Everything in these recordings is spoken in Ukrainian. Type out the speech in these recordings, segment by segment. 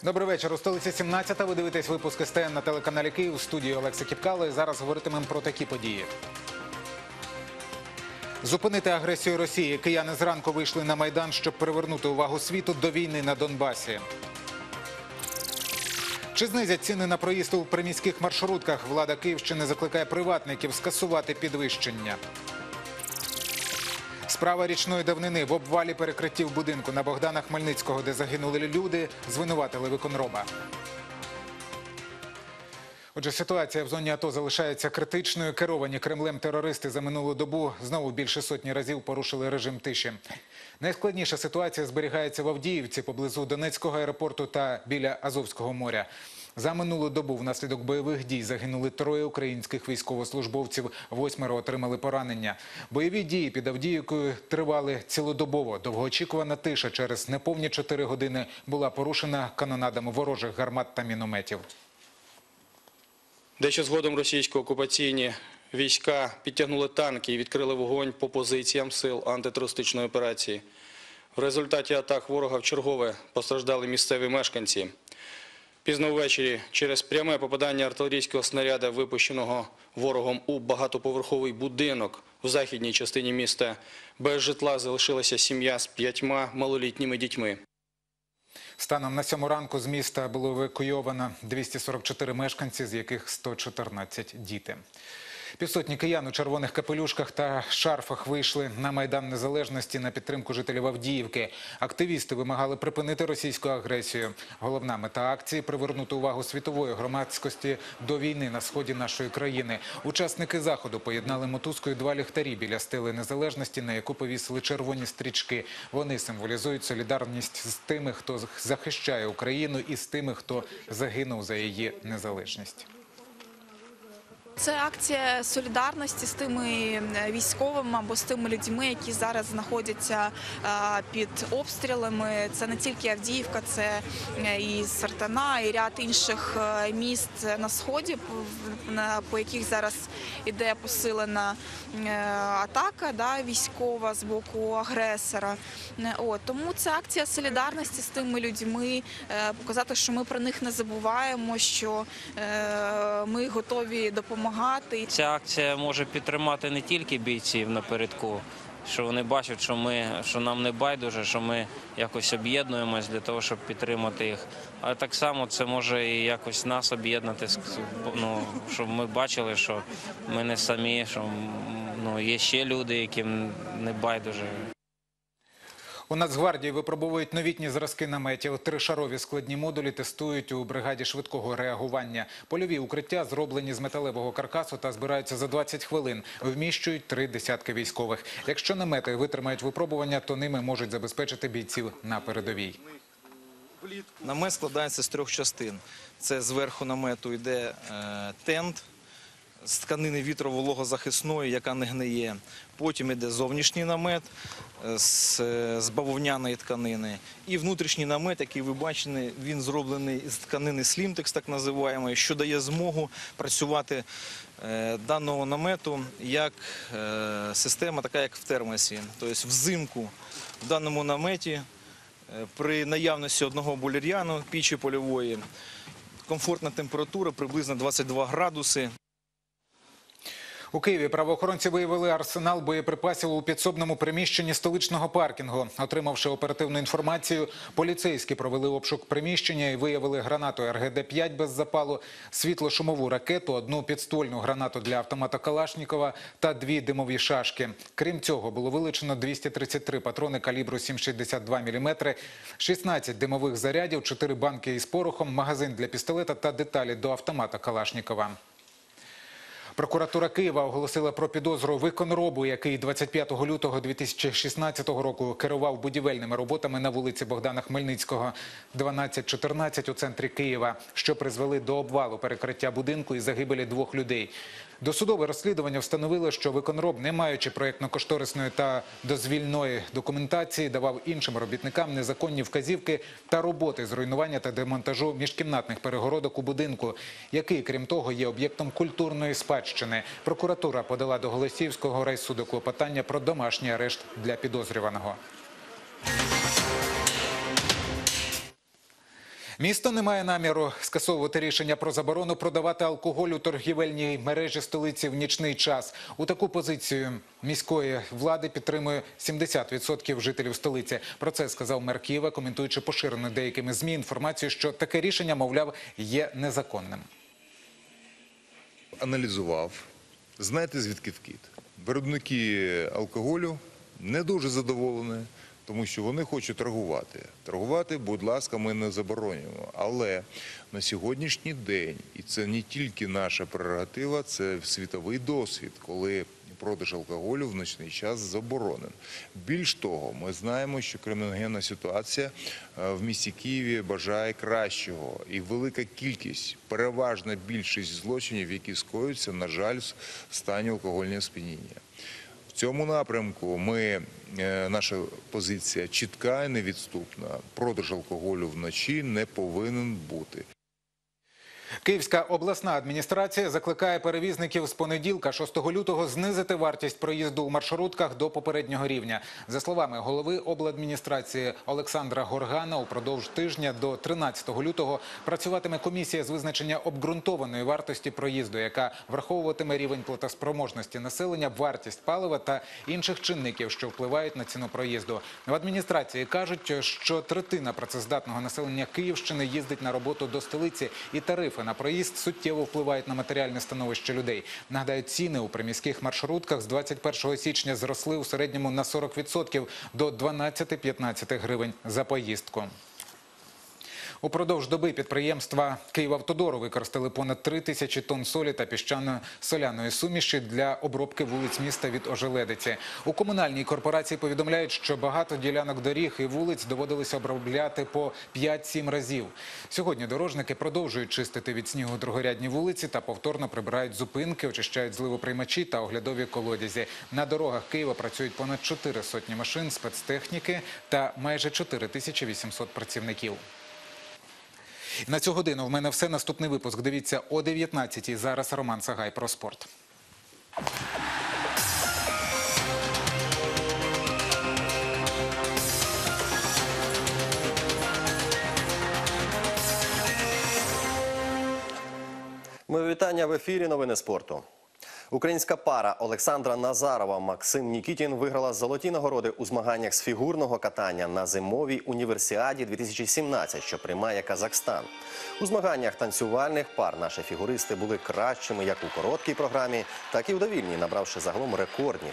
Добрий вечір. У столиці 17-та. Ви дивитесь випуск СТН на телеканалі Київ. У студії Олекса Кіпкало. І зараз говоритимемо про такі події. Зупинити агресію Росії. Кияни зранку вийшли на Майдан, щоб привернути увагу світу до війни на Донбасі. Чи знизять ціни на проїзд у приміських маршрутках? Влада Київщини закликає приватників скасувати підвищення. Справа річної давнини. В обвалі перекриттів будинку на Богдана Хмельницького, де загинули люди, звинуватили виконроба. Отже, ситуація в зоні АТО залишається критичною. Керовані Кремлем терористи за минулу добу знову більше сотні разів порушили режим тиші. Найскладніша ситуація зберігається в Авдіївці, поблизу Донецького аеропорту та біля Азовського моря. За минулу добу внаслідок бойових дій загинули 3 українських військовослужбовців, 8 отримали поранення. Бойові дії під Авдіївкою тривали цілодобово. Довгоочікувана тиша через неповні 4 години була порушена канонадами ворожих гармат та мінометів. Дещо згодом російські окупаційні війська підтягнули танки і відкрили вогонь по позиціям сил антитерористичної операції. В результаті атак ворога вчергове постраждали місцеві мешканці. Пізно ввечері через пряме попадання артилерійського снаряда, випущеного ворогом у багатоповерховий будинок в західній частині міста, без житла залишилася сім'я з 5 малолітніми дітьми. Станом на 7 ранку з міста було евакуйовано 244 мешканці, з яких 114 – діти. Півсотні киян у червоних капелюшках та шарфах вийшли на Майдан Незалежності на підтримку жителів Авдіївки. Активісти вимагали припинити російську агресію. Головна мета акції – привернути увагу світової громадськості до війни на сході нашої країни. Учасники заходу поєднали мотузкою 2 ліхтарі біля стели Незалежності, на яку повісили червоні стрічки. Вони символізують солідарність з тими, хто захищає Україну, і з тими, хто загинув за її незалежність. Це акція солідарності з тими військовими або з тими людьми, які зараз знаходяться під обстрілами. Це не тільки Авдіївка, це і Сартана, і ряд інших міст на сході, по яких зараз іде посилена атака військова з боку агресора. Тому це акція солідарності з тими людьми, показати, що ми про них не забуваємо, що ми готові допомагати. Ця акція може підтримати не тільки бійців напередку, що вони бачать, що нам не байдуже, що ми якось об'єднуємось для того, щоб підтримати їх. Але так само це може і якось нас об'єднати, щоб ми бачили, що ми не самі, що є ще люди, яким не байдуже. У Нацгвардії випробовують новітні зразки наметів. 3-шарові складні модулі тестують у бригаді швидкого реагування. Польові укриття зроблені з металевого каркасу та збираються за 20 хвилин. Вміщують 3 десятки військових. Якщо намети витримають випробування, то ними можуть забезпечити бійців на передовій. Намет складається з 3 частин. Це зверху намету йде тент з тканини вітро-вологозахисної, яка не гниє. Потім йде зовнішній намет з бавовняної тканини. І внутрішній намет, який ви бачите, він зроблений з тканини слімтекс, так називаємо, що дає змогу працювати даного намету як система, така як в термосі. Тобто взимку в даному наметі при наявності одного бойлер'яну, пічі польової, комфортна температура приблизно 22 градуси. У Києві правоохоронці виявили арсенал боєприпасів у підсобному приміщенні столичного паркінгу. Отримавши оперативну інформацію, поліцейські провели обшук приміщення і виявили гранату РГД-5 без запалу, світло-шумову ракету, 1 підствольну гранату для автомата Калашнікова та 2 димові шашки. Крім цього, було вилучено 233 патрони калібру 7,62 мм, 16 димових зарядів, 4 банки із порохом, магазин для пістолета та деталі до автомата Калашнікова. Прокуратура Києва оголосила про підозру виконробу, який 25 лютого 2016 року керував будівельними роботами на вулиці Богдана Хмельницького, 12-14 у центрі Києва, що призвели до обвалу перекриття будинку і загибелі 2 людей. Досудове розслідування встановило, що виконроб, не маючи проєктно-кошторисної та дозвільної документації, давав іншим робітникам незаконні вказівки та роботи з руйнування та демонтажу міжкімнатних перегородок у будинку, який, крім того, є об'єктом культурної спадщини. Прокуратура подала до Голосіївського райсуду клопотання про домашній арешт для підозрюваного. Місто не має наміру скасовувати рішення про заборону продавати алкоголь у торгівельній мережі столиці в нічний час. У таку позицію міської влади підтримує 70% жителів столиці. Про це сказав мер Києва, коментуючи поширену деякими ЗМІ інформацію, що таке рішення, мовляв, є незаконним. Аналізував. Знаєте, звідки вкид? Виробники алкоголю не дуже задоволені, тому що вони хочуть торгувати. Торгувати, будь ласка, ми не заборонюємо. Але на сьогоднішній день, і це не тільки наша прерогатива, це світовий досвід, коли продаж алкоголю в нічний час заборонен. Більш того, ми знаємо, що криміногенна ситуація в місті Києві бажає кращого. І велика кількість, переважна більшість злочинів, які скоюються, на жаль, в стані алкогольного сп'яніння. В цьому напрямку наша позиція чітка і невідступна. Продаж алкоголю вночі не повинен бути. Київська обласна адміністрація закликає перевізників з понеділка, 6 лютого, знизити вартість проїзду у маршрутках до попереднього рівня. За словами голови обладміністрації Олександра Горгана, упродовж тижня до 13 лютого працюватиме комісія з визначення обґрунтованої вартості проїзду, яка враховуватиме рівень платоспроможності населення, вартість палива та інших чинників, що впливають на ціну проїзду. В адміністрації кажуть, що третина працездатного населення Київщини їздить на роботу до столиці, і тарифи на проїзд суттєво впливають на матеріальне становище людей. Нагадаю, ціни у приміських маршрутках з 21 січня зросли у середньому на 40% до 12-15 гривень за поїздку. Упродовж доби підприємства «Київавтодору» використали понад 3000 тонн солі та піщано-соляної суміші для обробки вулиць міста від ожеледиці. У комунальній корпорації повідомляють, що багато ділянок доріг і вулиць доводилося обробляти по 5-7 разів. Сьогодні дорожники продовжують чистити від снігу другорядні вулиці та повторно прибирають зупинки, очищають зливоприймачі та оглядові колодязі. На дорогах Києва працюють понад 4 сотні машин спецтехніки та майже 4800 працівників. На цю годину в мене все. Наступний випуск дивіться о 19-й. Зараз Роман Сагай про спорт. Мої вітання, в ефірі новини спорту. Українська пара Олександра Назарова, Максим Нікітін виграла золоті нагороди у змаганнях з фігурного катання на зимовій універсіаді 2017, що приймає Казахстан. У змаганнях танцювальних пар наші фігуристи були кращими як у короткій програмі, так і в довільній, набравши загалом рекордні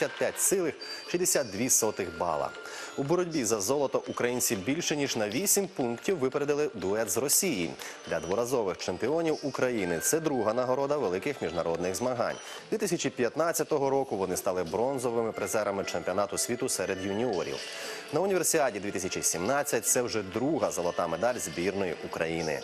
165,62 бала. У боротьбі за золото українці більше ніж на 8 пунктів випередили дует з Росії. Для дворазових чемпіонів України це друга нагорода великих міжнародних змагань. 2015 року вони стали бронзовими призерами чемпіонату світу серед юніорів. На універсіаді 2017 це вже друга золота медаль збірної України.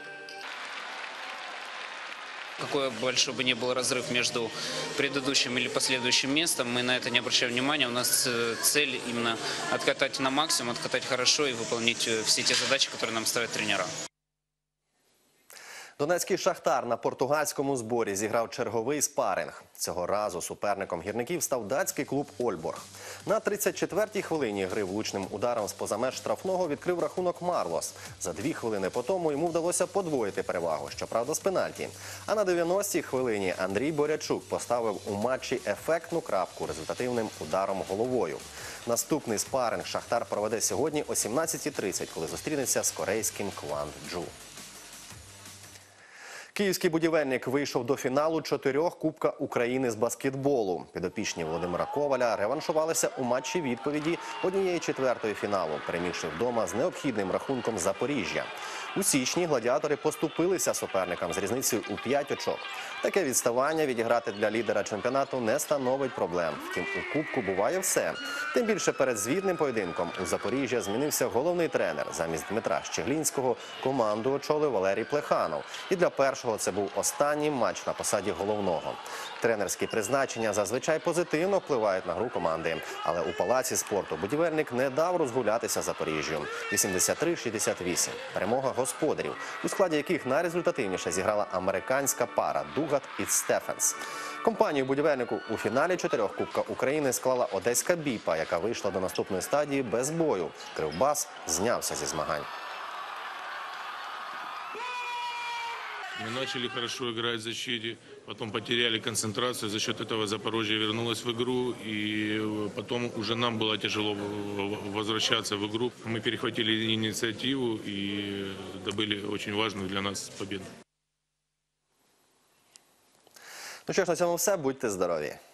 Какой большой бы ни был разрыв между предыдущим или последующим местом, мы на это не обращаем внимания. У нас цель именно откатать на максимум, откатать хорошо и выполнить все те задачи, которые нам ставят тренера. Донецький «Шахтар» на португальському зборі зіграв черговий спаринг. Цього разу суперником гірників став датський клуб «Ольборг». На 34-й хвилині гри влучним ударом з-поза меж штрафного відкрив рахунок Марлос. За 2 хвилини по тому йому вдалося подвоїти перевагу, щоправда з пенальті. А на 90-й хвилині Андрій Борячук поставив у матчі ефектну крапку результативним ударом головою. Наступний спаринг «Шахтар» проведе сьогодні о 17:30, коли зустрінеться з корейським Кванджу. Київський будівельник вийшов до фіналу 4 Кубка України з баскетболу. Підопічні Володимира Коваля реваншувалися у матчі відповіді 1/4 фіналу, перемігши вдома з необхідним рахунком Запоріжжя. У січні гладіатори поступилися суперникам з різницею у 5 очок. Таке відставання відіграти для лідера чемпіонату не становить проблем. Втім, у Кубку буває все. Тим більше перед звітним поєдинком у Запоріжжя змінився головний тренер. Замість Дмитра Щеглінського команду очолив Валерій Плеханов. І для першого це був останній матч на посаді головного. Тренерські призначення зазвичай позитивно впливають на гру команди. Але у палаці спорту будівельник не дав розгулятися Запоріжжю. 83-68. Перемога господарів, у складі яких найрезультативніше зіграла американська пара Дугат і Стефенс. Компанію будівельнику у фіналі 4 Кубка України склала одеська «Біпа», яка вийшла до наступної стадії без бою. Кривбас знявся зі змагань. Мы начали хорошо играть в защите, потом потеряли концентрацию, за счет этого Запорожье вернулось в игру, и потом уже нам было тяжело возвращаться в игру. Мы перехватили инициативу и добыли очень важную для нас победу. Ну що ж, на цьому все. Будьте здорові.